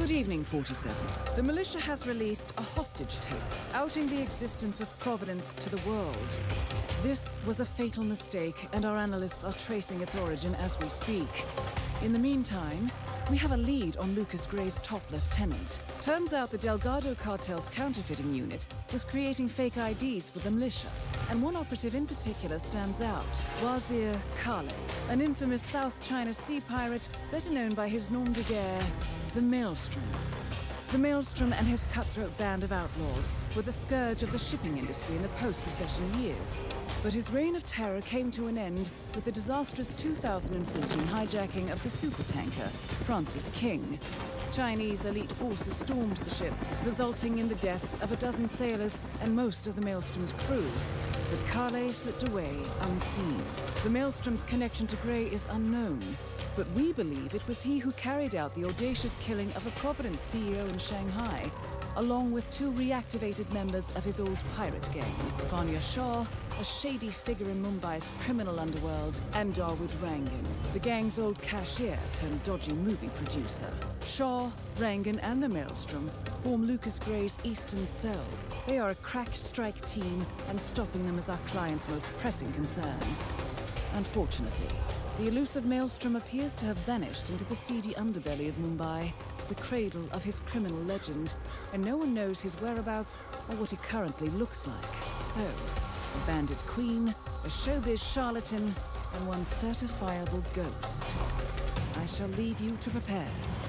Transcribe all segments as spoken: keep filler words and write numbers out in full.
Good evening, forty-seven. The militia has released a hostage tape, outing the existence of Providence to the world. This was a fatal mistake, and our analysts are tracing its origin as we speak. In the meantime, we have a lead on Lucas Gray's top lieutenant. Turns out the Delgado cartel's counterfeiting unit was creating fake I Ds for the militia, and one operative in particular stands out, Wazir Kale, an infamous South China Sea pirate better known by his nom de guerre, the Maelstrom. The Maelstrom and his cutthroat band of outlaws were the scourge of the shipping industry in the post-recession years. But his reign of terror came to an end with the disastrous two thousand fourteen hijacking of the supertanker, Francis King. Chinese elite forces stormed the ship, resulting in the deaths of a dozen sailors and most of the Maelstrom's crew. But Kale slipped away unseen. The Maelstrom's connection to Gray is unknown, but we believe it was he who carried out the audacious killing of a Providence C E O in Shanghai, along with two reactivated members of his old pirate gang, Vanya Shah, a shady figure in Mumbai's criminal underworld, and Dawood Rangan, the gang's old cashier turned dodgy movie producer. Shah, Rangan, and the Maelstrom form Lucas Gray's Eastern Cell. They are a crack strike team, and stopping them is our client's most pressing concern. Unfortunately, the elusive Maelstrom appears to have vanished into the seedy underbelly of Mumbai, the cradle of his criminal legend, and no one knows his whereabouts or what he currently looks like. So, a bandit queen, a showbiz charlatan, and one certifiable ghost. I shall leave you to prepare.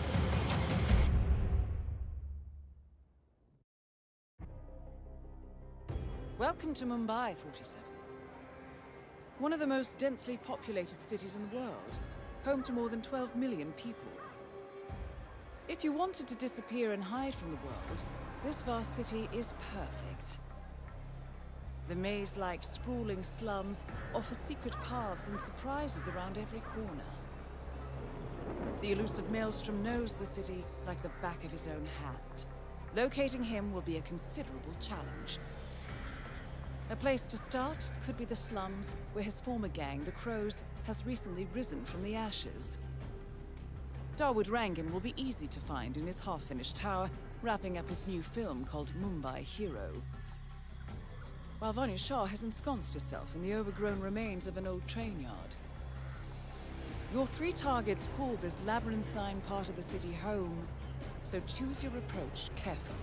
Welcome to Mumbai, forty-seven. One of the most densely populated cities in the world, home to more than twelve million people. If you wanted to disappear and hide from the world, this vast city is perfect. The maze-like sprawling slums offer secret paths and surprises around every corner. The elusive Maelstrom knows the city like the back of his own hand. Locating him will be a considerable challenge. A place to start could be the slums, where his former gang, the Crows, has recently risen from the ashes. Dawood Rangan will be easy to find in his half-finished tower, wrapping up his new film called Mumbai Hero. While Vanya Shah has ensconced herself in the overgrown remains of an old train yard. Your three targets call this labyrinthine part of the city home, so choose your approach carefully.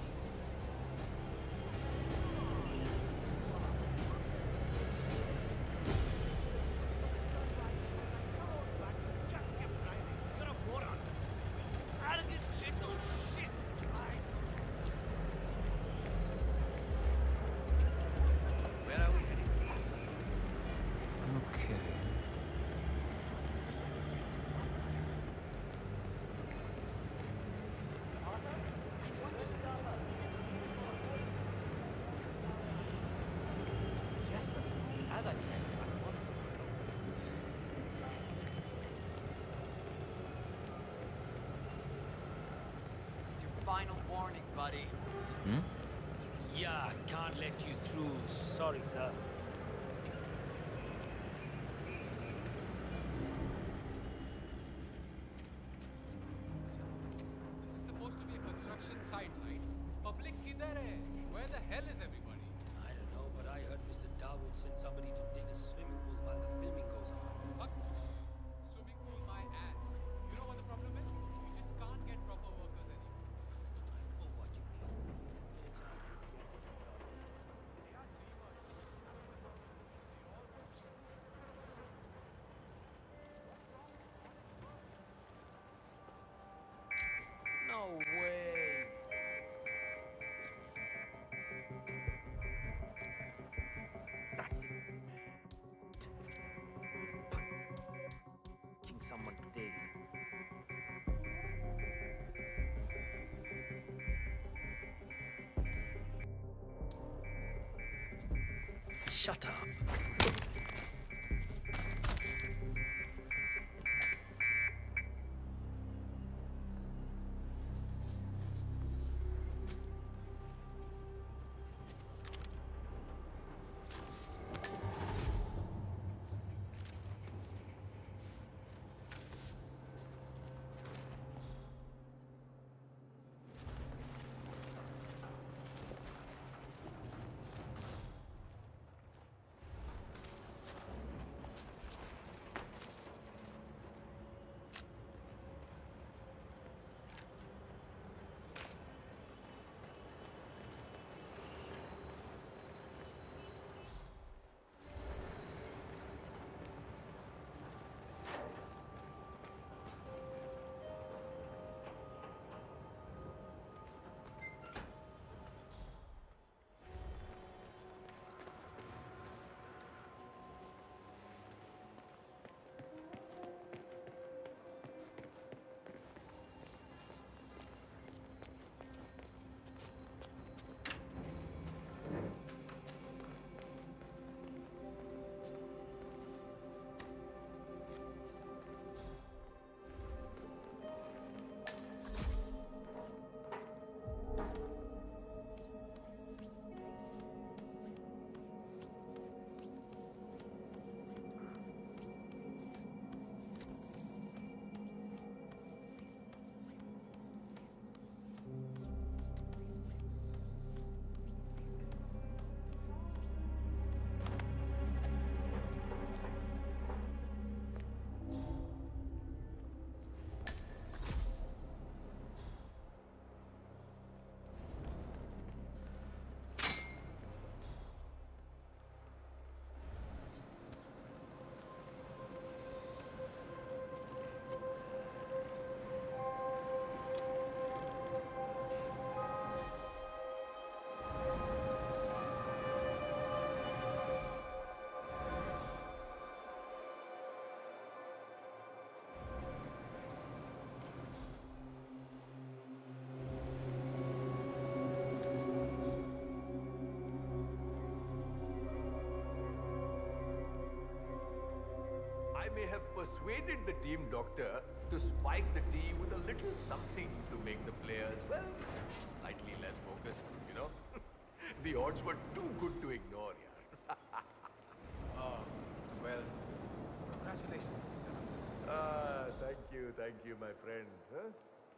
As I said, this is your final warning, buddy. Hmm? Yeah, can't let you through. Sorry, sir. This is supposed to be a construction site, right? Public kidhar hai? Where the hell is everybody? I don't know, but I heard Mister Dawood sent somebody to dig a swimming pool while the filming goes on. What? Swimming pool my ass. You know what the problem is? We just can't get proper workers anymore. I know what you mean. No way. That's it. Punching someone today. Shut up. persuaded the team doctor to spike the tea with a little something to make the players, well, slightly less focused, you know? The odds were too good to ignore, yaar. Oh, well, congratulations. Ah, thank you, thank you, my friend. Huh?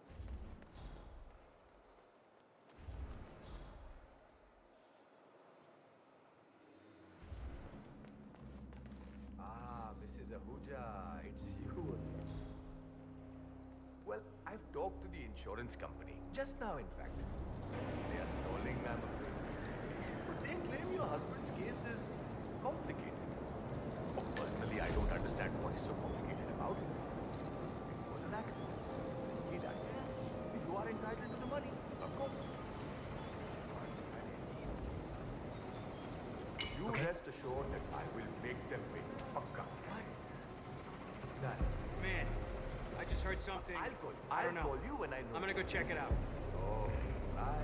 Ah, Missus Ahuja, it's you. Well, I've talked to the insurance company, just now in fact. They are stalling, I'm afraid. But they claim your husband's case is complicated. Oh, personally, I don't understand what is so complicated about it. It was an accident. He died. You are entitled to the money, of course. You Okay. rest assured that I will make them pay. Pakka. Done. Man, I just heard something. I'll call you. I I'll don't know. call you when I know. I'm gonna go check it out. Oh, bye.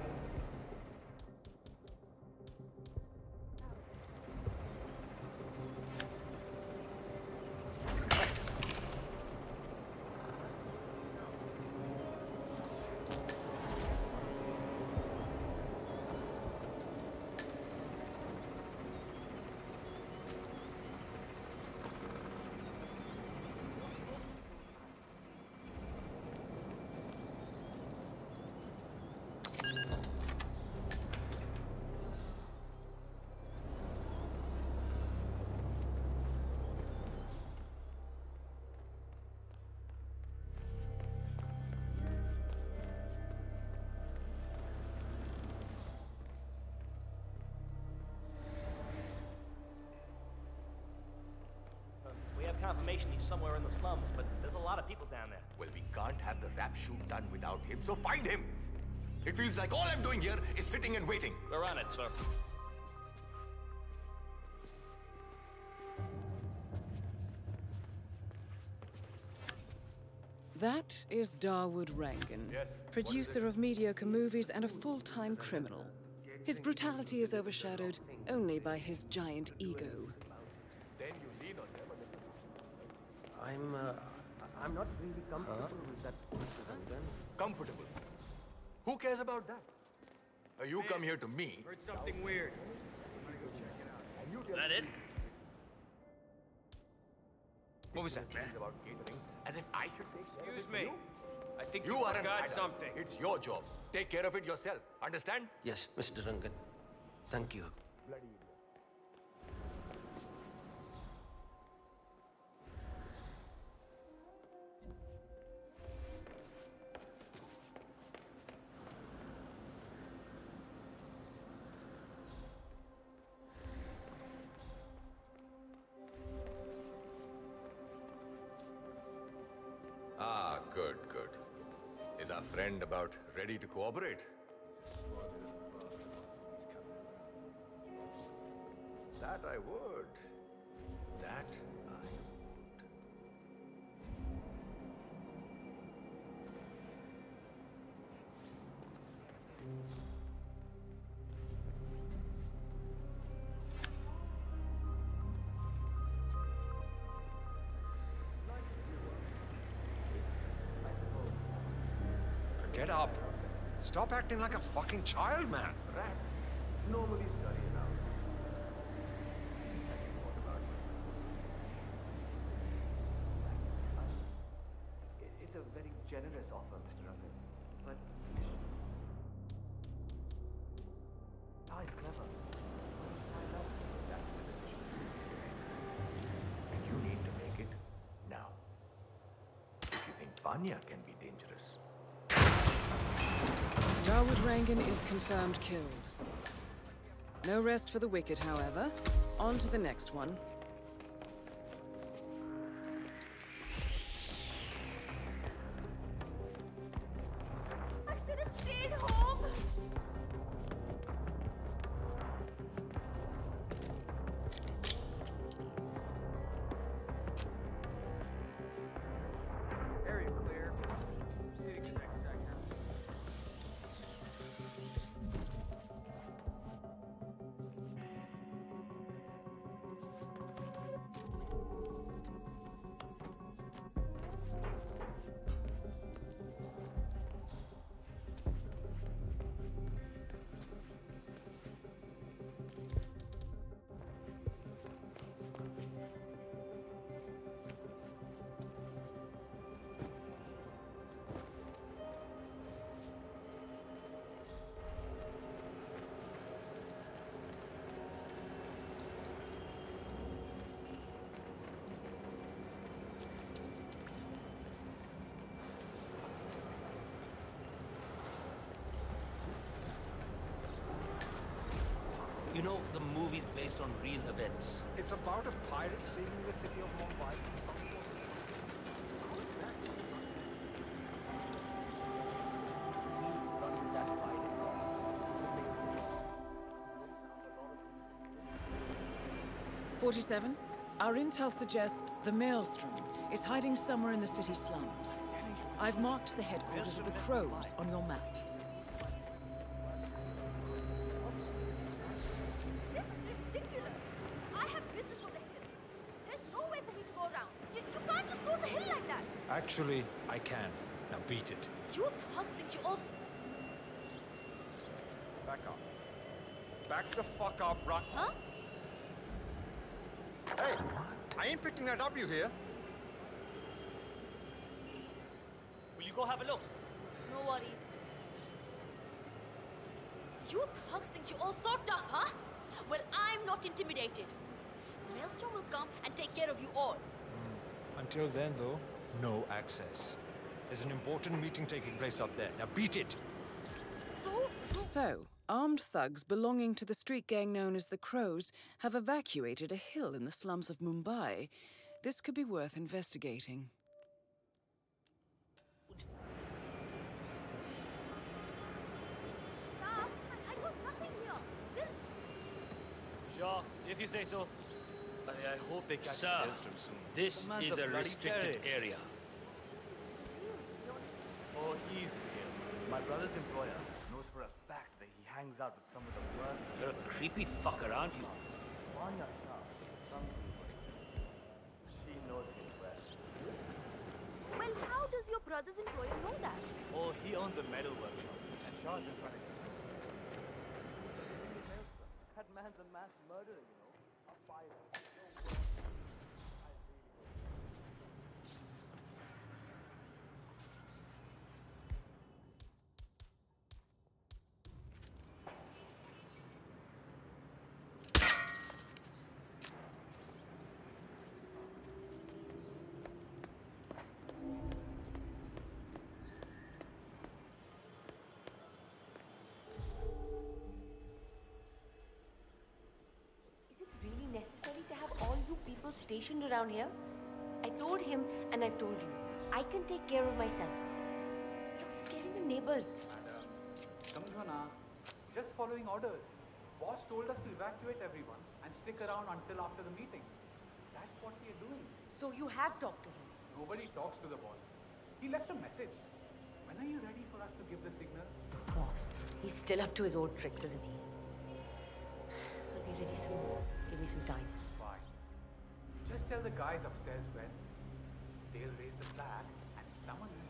We have confirmation he's somewhere in the slums, but there's a lot of people down there. Well, we can't have the rap shoot done without him, so find him! It feels like all I'm doing here is sitting and waiting. We're on it, sir. That is Dawood Rangan, Yes. producer of mediocre movies and a full-time criminal. His brutality is overshadowed only by his giant ego. Then you lean on them and I'm, uh, I'm not really comfortable with that, Mister Rangan. Comfortable. Who cares about that? Uh, you come here to me. Heard something weird. Is that it? What was that, man? about catering, as if I should take care of Excuse it me. for you. I think You you aren't forgot idle. something. It's your job. Take care of it yourself. Understand? Yes, Mister Rangan. Thank you. Bloody idiot. Ah, good, good. Is our friend about ready to cooperate? That I would. That I would. Get up. Stop acting like a fucking child, man. Rats normally scurry around. What about it? It's a very generous offer, Mister Rangan. But ah, it's clever. That's the decision. And you need to make it now. If you think Vanya can be dangerous. Dawood Rangan is confirmed killed. No rest for the wicked, however. On to the next one. I should have stayed home. Area clear. Proceeding to next sector. You know, the movie's based on real events. It's about a pirate saving the city of Mumbai. forty-seven, our intel suggests the Maelstrom is hiding somewhere in the city slums. I've marked the headquarters of the Crows on your map. This is ridiculous. I have business on the hill. There's no way for me to go around. You, you can't just go the hill like that. Actually, I can. Now beat it. You thugs think you also... Back up. Back the fuck up, bruh. Huh? Hey, I ain't picking that up, you hear? Will you go have a look? No worries. You thugs think you're all so tough, huh? Well, I'm not intimidated. Maelstrom will come and take care of you all. Mm. Until then, though, no access. There's an important meeting taking place up there. Now beat it! So? So, armed thugs belonging to the street gang known as the Crows have evacuated a hill in the slums of Mumbai. This could be worth investigating. Stop! I, I got nothing here. This... Sure, if you say so. I, I hope they catch Sir, the Maelstrom soon. this The man's is a a bloody restricted terrorist. area. Oh, easy here. My brother's employer knows for a fact that he hangs out with some of the worst. You're a creepy fucker, aren't you? Vanya Shah, some people. She knows him well. Well, how does your brother's employer know that? Oh, he owns a metal workshop. And Shah's in front of him. That man's a mass murderer, you know. A pirate. Is it really necessary to have all you people stationed around here? I told him and I've told you. I can take care of myself. You're scaring the neighbors. Madam, Samjhana, just following orders. Boss told us to evacuate everyone and stick around until after the meeting. That's what we are doing. So you have talked to him? Nobody talks to the boss. He left a message. When are you ready for us to give the signal? Boss, he's still up to his old tricks, isn't he? I'll be ready soon. Give me some time. Fine. Just tell the guys upstairs when. They'll raise the flag and summon him.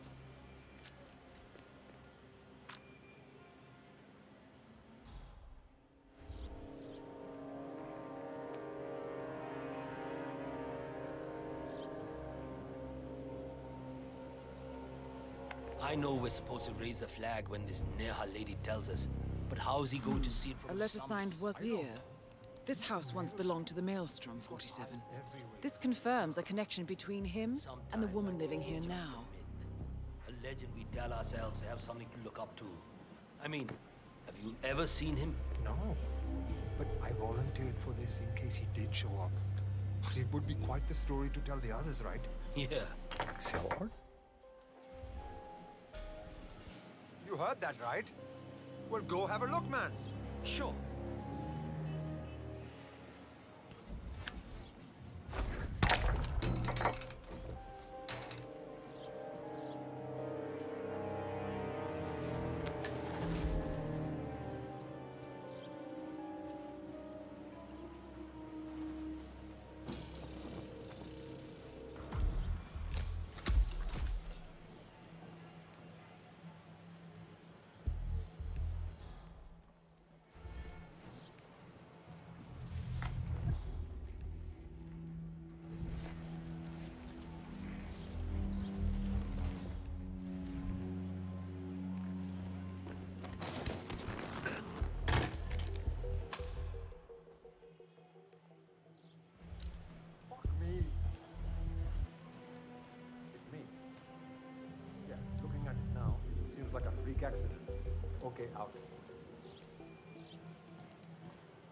I know we're supposed to raise the flag when this Neha lady tells us, but how is he going to see it from A the letter slums? signed Wazir. This house once belonged to the Maelstrom, forty-seven. This confirms a connection between him and the woman living here now. A legend we tell ourselves to have something to look up to. I mean, have you ever seen him? No. But I volunteered for this in case he did show up. But it would be quite the story to tell the others, right? Yeah. So? You heard that, right? Well, go have a look, man. Sure. Like a freak accident. Okay, out.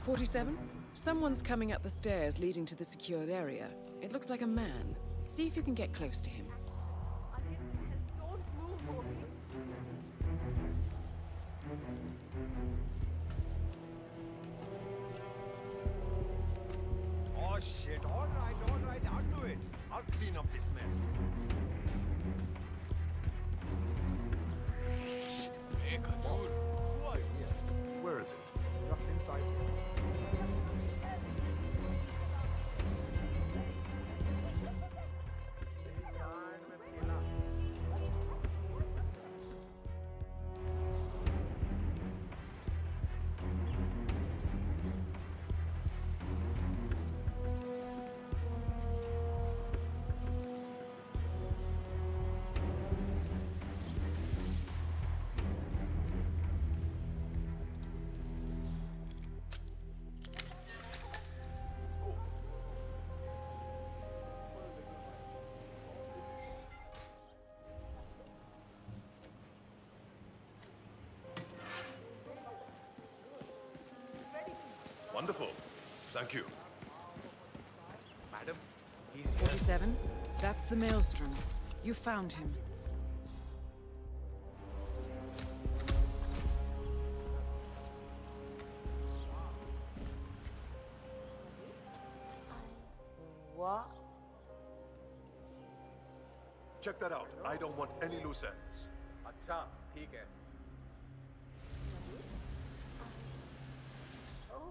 forty-seven? Someone's coming up the stairs leading to the secured area. It looks like a man. See if you can get close to him. Don't move, Morty. Oh shit, all right, all right, I'll do it. I'll clean up this mess. Hey, Kajur. Who are you? Where is it? Just inside. Wonderful. Thank you. Madam, he's forty-seven? That's the Maelstrom. You found him. What? Check that out. I don't want any loose ends. अच्छा, ठीक है. Oh.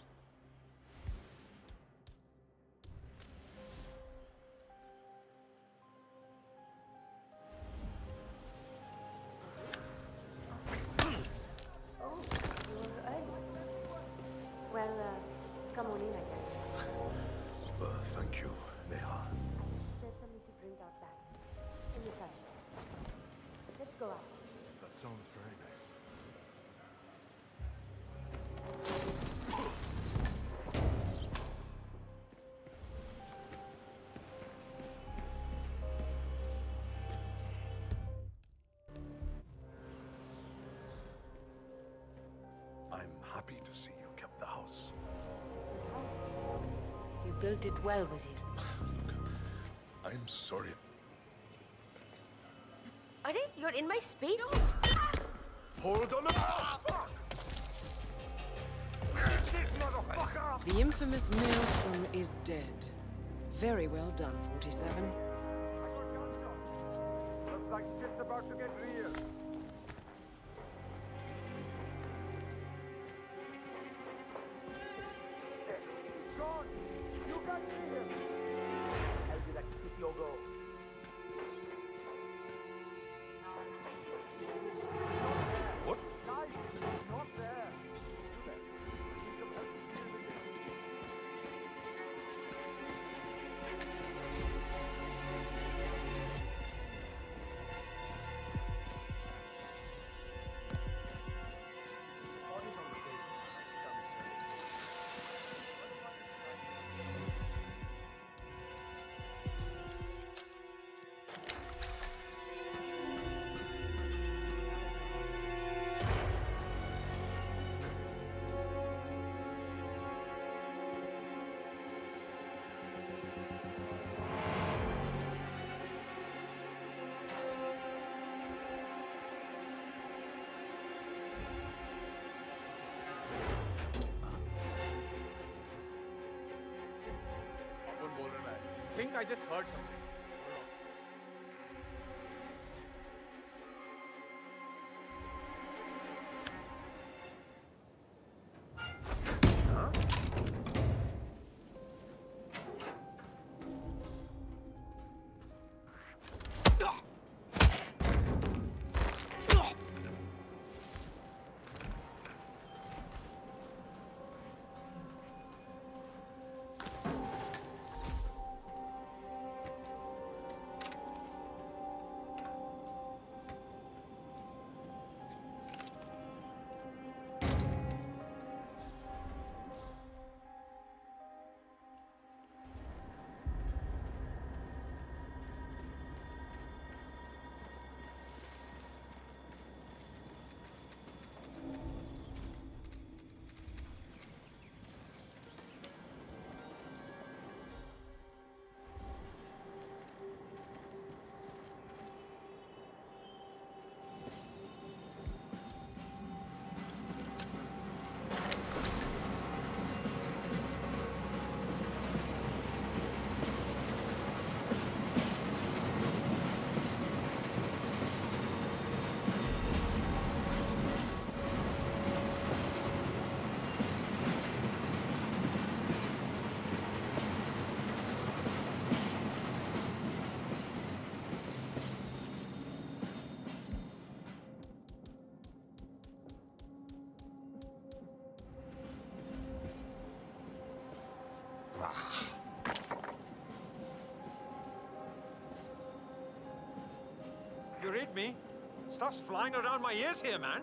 Oh, you're early. Well, uh, come on in, I guess. Uh, thank you, Neha. There's something to drink out back. In the sun. Let's go out. That sounds very nice. I'm happy to see you kept the house. You built it well, Wazir. I'm sorry. Are you're in my space? Hold on! The infamous Maelstrom is dead. Very well done, forty-seven. Looks like shit's about to get real. John, you got me here. I'll be like, keep your go. What? Guys, not there. Do that. Need some help to deal with it. कौन बोल रहा है? think I just heard something. You read me? Stuff's flying around my ears here, man.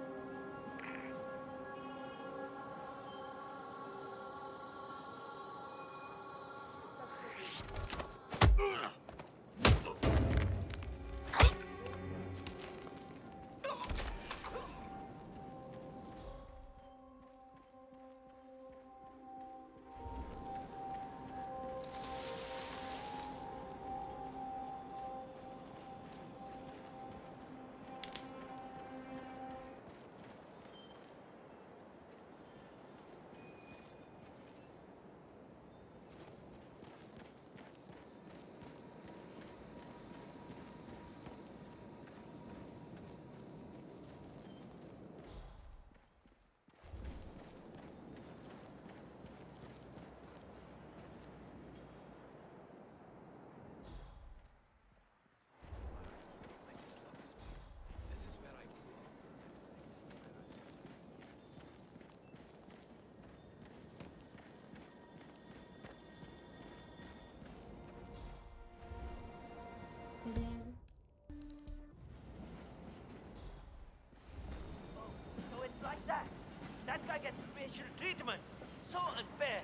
So it's like that. That guy gets special treatment. So unfair.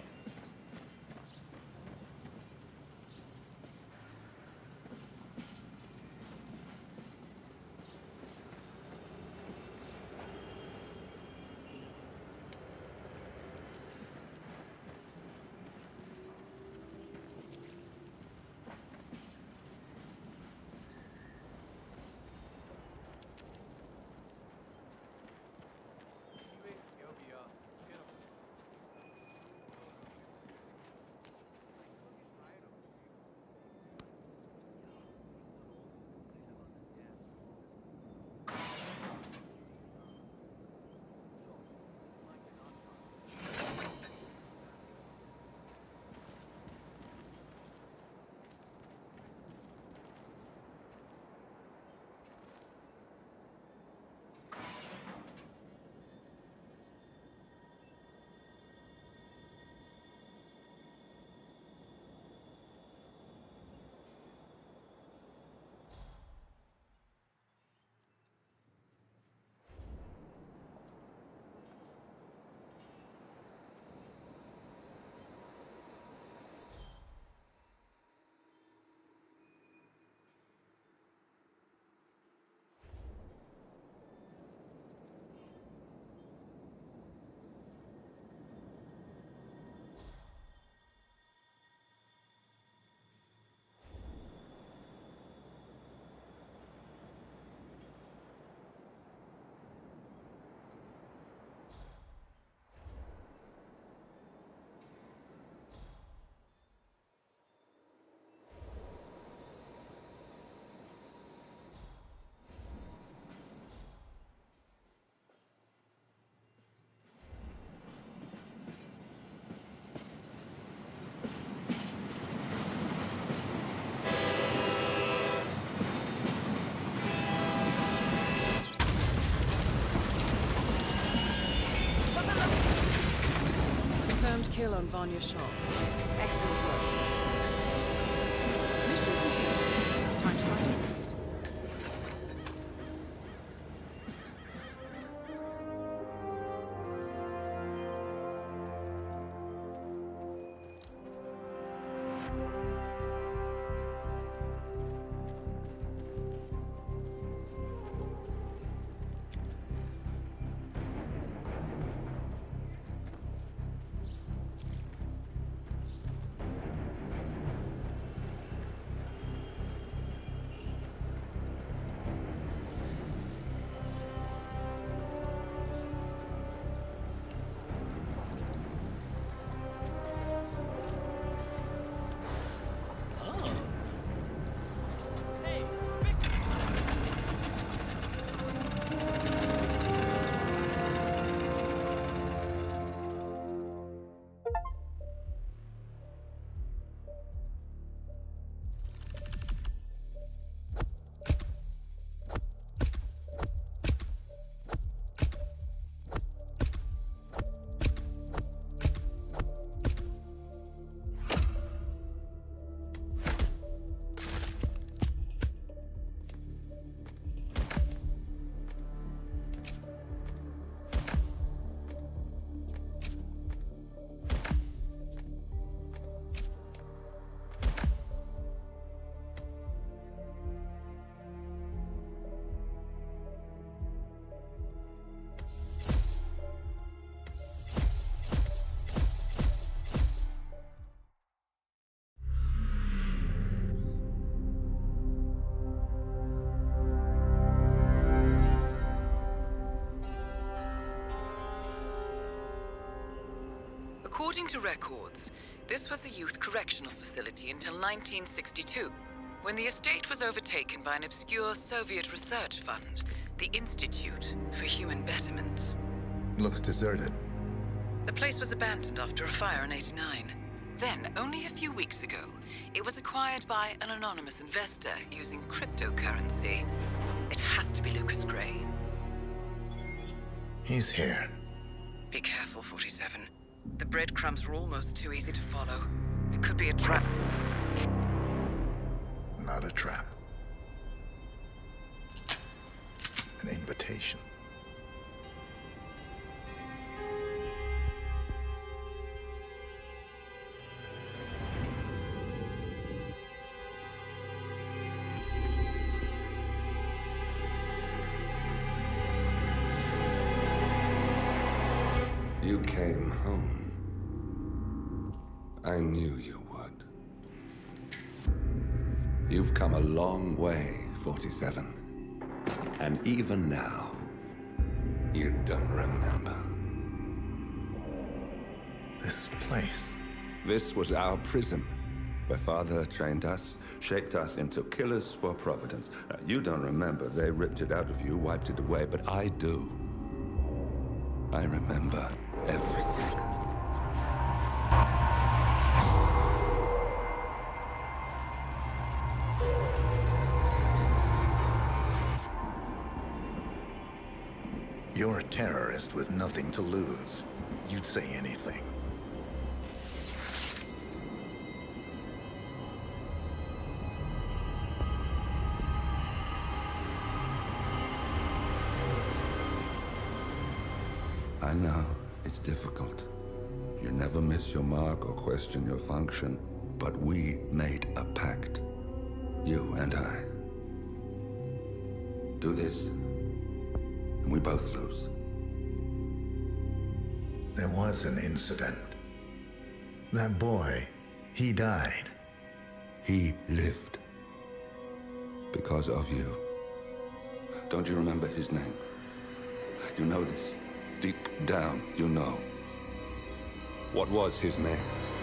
Kill on Vanya Shaw. Excellent work. Mission completed. Time to find an exit. According to records, this was a youth correctional facility until nineteen sixty-two, when the estate was overtaken by an obscure Soviet research fund, the Institute for Human Betterment. Looks deserted. The place was abandoned after a fire in eighty-nine. Then, only a few weeks ago, it was acquired by an anonymous investor using cryptocurrency. It has to be Lucas Gray. He's here. Be careful, forty-seven. The breadcrumbs were almost too easy to follow. It could be a trap. Not a trap. An invitation. You came home. I knew you would. You've come a long way, forty-seven. And even now, you don't remember. This place. This was our prison, where Father trained us, shaped us into killers for Providence. Now, you don't remember. They ripped it out of you, wiped it away, but I do. I remember everything. You're a terrorist with nothing to lose. You'd say anything. I know, it's difficult. You never miss your mark or question your function, but we made a pact. You and I. Do this, and we both lose. There was an incident. That boy, he died. He lived. Because of you. Don't you remember his name? You know this. Deep down, you know. What was his name?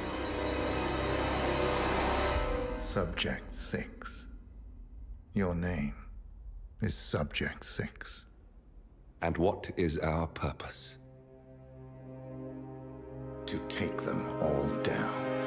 Subject Six. Your name is Subject Six. And what is our purpose? To take them all down.